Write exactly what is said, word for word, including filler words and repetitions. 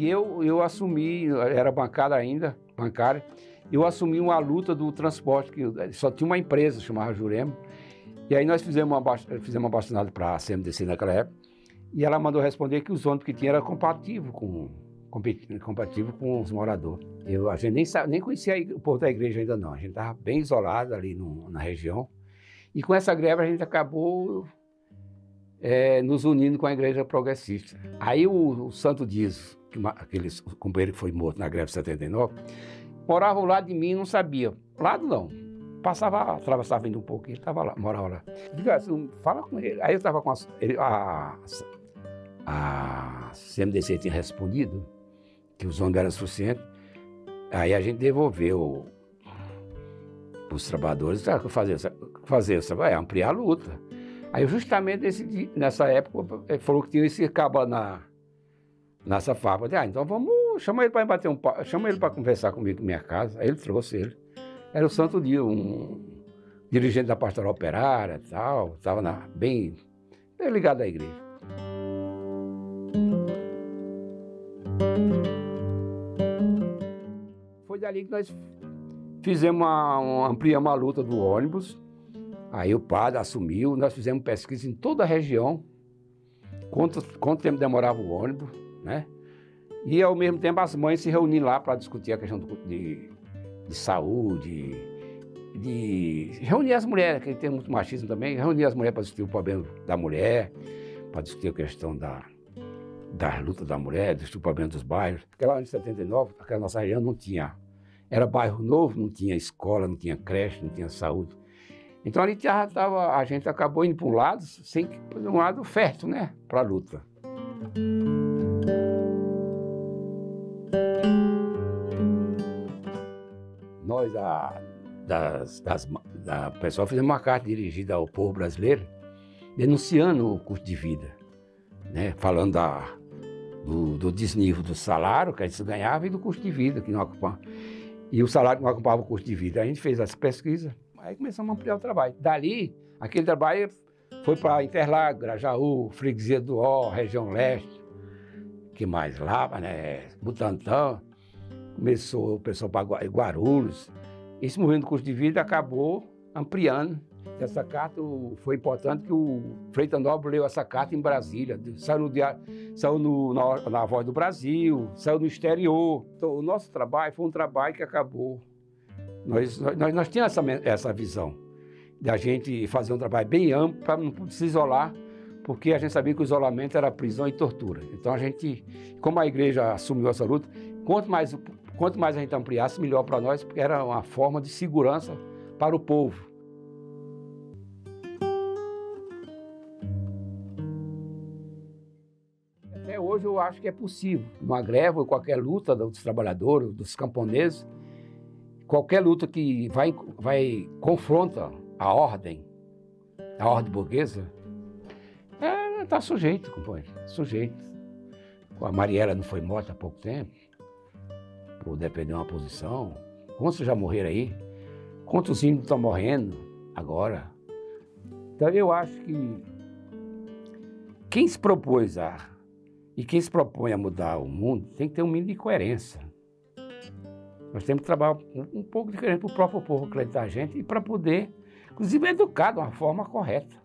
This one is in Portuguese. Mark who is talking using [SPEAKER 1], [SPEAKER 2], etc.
[SPEAKER 1] E eu, eu assumi, era bancária ainda, bancária, eu assumi uma luta do transporte, que só tinha uma empresa, chamava Jurema, e aí nós fizemos uma, fizemos uma bastinada para a C M D C naquela época, e ela mandou responder que os ônibus que tinha era compatível com, compatível com os moradores. Eu, a gente nem, nem conhecia o povo da igreja ainda não, a gente estava bem isolado ali no, na região, e com essa greve a gente acabou é, nos unindo com a igreja progressista. Aí o, o Santo Dias, que, aquele companheiro que foi morto na greve de setenta e nove, morava ao lado de mim e não sabia. Lado não. Passava, atravessava indo um pouco, ele estava lá, morava lá. Diga assim, fala com ele. Aí eu estava com a, ele, a, a C M D C tinha respondido que os ônibus eram suficientes. Aí a gente devolveu os trabalhadores, sabe o que fazer? Fazer, sabe? É, ampliar a luta. Aí justamente esse, nessa época ele falou que tinha esse cabo na, nessa fábrica. Ah, então vamos, chama ele para bater um papo, chama ele para conversar comigo na minha casa. Aí ele trouxe ele. Era o Santo Dia, um dirigente da pastoral operária e tal, estava bem, bem ligado à igreja. Foi dali que nós fizemos uma, uma, ampliamos a luta do ônibus. Aí o padre assumiu, nós fizemos pesquisa em toda a região, quanto, quanto tempo demorava o ônibus, né? E ao mesmo tempo as mães se reuniram lá para discutir a questão do, de, de saúde, de reunir as mulheres, que tem muito machismo também, reunir as mulheres para discutir o problema da mulher, para discutir a questão da, da luta da mulher, discutir o problema dos bairros. Aquela ano de setenta e nove, aquela nossa região não tinha, era bairro novo, não tinha escola, não tinha creche, não tinha saúde. Então ali já tava, a gente acabou indo para um lado, sem, por um lado fértil, né, para a luta. Nós, a, das, das, da pessoal, fizemos uma carta dirigida ao povo brasileiro, denunciando o custo de vida, né, falando da, do, do desnível do salário que a gente ganhava e do custo de vida, que não ocupava, e o salário que não ocupava o custo de vida. A gente fez as pesquisas. Aí começamos a ampliar o trabalho. Dali, aquele trabalho foi para Interlagos, Grajaú, Freguesia do Ó, região leste, que mais lá, né, Butantã. Começou o pessoal para Guarulhos. Esse movimento do custo de vida acabou ampliando. Essa carta foi importante que o Freitas Nobre leu essa carta em Brasília. Saiu, no diário, saiu no, na, na Voz do Brasil, saiu no exterior. Então, o nosso trabalho foi um trabalho que acabou. Nós, nós, nós tínhamos essa, essa visão da gente fazer um trabalho bem amplo para não se isolar, porque a gente sabia que o isolamento era prisão e tortura. Então a gente, como a igreja assumiu essa luta, quanto mais, quanto mais a gente ampliasse, melhor para nós, porque era uma forma de segurança para o povo. Até hoje eu acho que é possível, uma greve ou qualquer luta dos trabalhadores, dos camponeses, qualquer luta que vai, vai confronta a ordem, a ordem burguesa, está é, sujeito, companheiro, sujeito. A Mariela não foi morta há pouco tempo, por defender uma posição. Quantos já morreram aí? Quantos índios estão morrendo agora? Então eu acho que quem se propôs a, e quem se propõe a mudar o mundo tem que ter um mínimo de coerência. Nós temos que trabalhar um pouco diferente para o próprio povo acreditar a gente e para poder, inclusive, educar de uma forma correta.